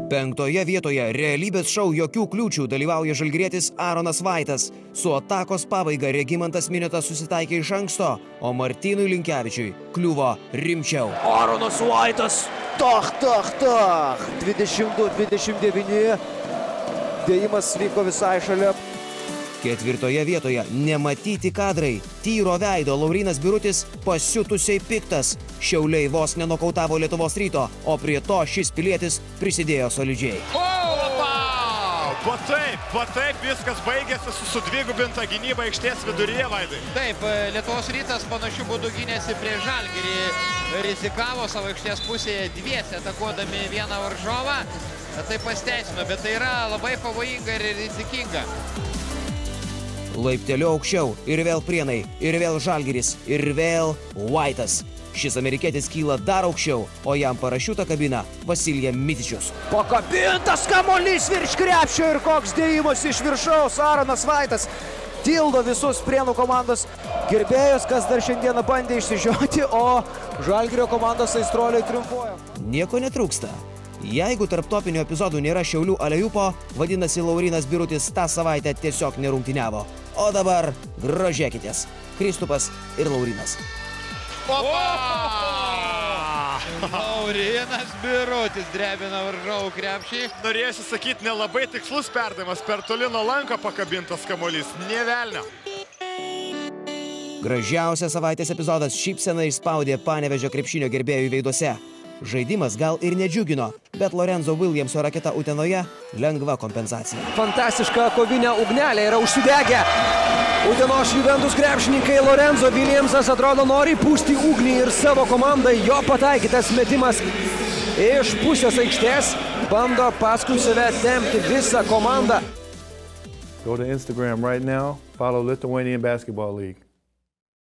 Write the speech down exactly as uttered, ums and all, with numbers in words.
Penktoje vietoje realybės šou Jokių kliūčių dalyvauja žalgirietis Aronas Vaitas. Su atakos pabaiga Regimantas Miniotas susitaikė iš anksto, o Martynui Linkevičiui kliuvo rimčiau. Aronas Vaitas. Tach, tach, tach. dvidešimt du dvidešimt devyni. Dėjimas vyko visai šalia. Ketvirtoje vietoje nematyti kadrai. Tyro veido Laurynas Birutis pasiutusiai piktas. Šiauliai vos nenokautavo Lietuvos Ryto, o prie to šis pilietis prisidėjo solidžiai. Va taip, va taip viskas baigėsi su sudvigubinta gynyba aikštės viduryje, Vaidai. Taip, Lietuvos Rytas panašių būdų gynėsi prie Žalgirį, rizikavo savo aikštės pusėje dviese atakuodami vieną varžovą. Tai pasiteisino, bet tai yra labai pavojinga ir rizikinga. Laipteliu aukščiau ir vėl Prienai, ir vėl Žalgiris, ir vėl Vaitas. Šis amerikietis kyla dar aukščiau, o jam parašiutą kabina Vasilija Mitičius. Pakabintas kamuolys virš krepšio ir koks dėjimas iš viršaus. Aronas Vaitas tildo visus Prienų komandos gerbėjus, kas dar šiandieną bandė išsižioti, o Žalgirio komandos aistruoliai triumfuoja. Nieko netrūksta. Jeigu tarp topinių epizodų nėra Šiaulių Alejupo, vadinasi Laurynas Birutis tą savaitę tiesiog nerungtyniavo. O dabar grožėkitės. Kristupas ir Laurynas. Opa! Laurynas Birutis drebina varžovų krepšį. Norėjusi sakyti, nelabai tikslus perdavimas, per toli nuo lanko pakabintas kamuolys. Nė velnio. Gražiausias savaitės epizodas šypseną išspaudė Panevėžio krepšinio gerbėjų veiduose. Žaidimas gal ir nedžiugino, bet Lorenzo Williamso raketa Utenoje lengva kompensacija. Fantastiška kovinė ugnelė yra užsidegę. Utenos Juventus krepšininkai Lorenzo Williamsas atrodo nori pūsti ugnį ir savo komandai. Jo pataikytas metimas iš pusės aikštės bando paskui save tempti visą komandą. Go to Instagram right now, follow Lithuanian Basketball League.